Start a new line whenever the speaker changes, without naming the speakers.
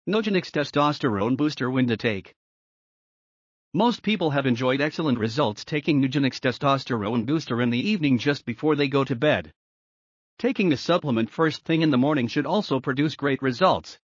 Nugenix Testosterone Booster when to take. Most people have enjoyed excellent results taking Nugenix Testosterone Booster in the evening just before they go to bed. Taking the supplement first thing in the morning should also produce great results.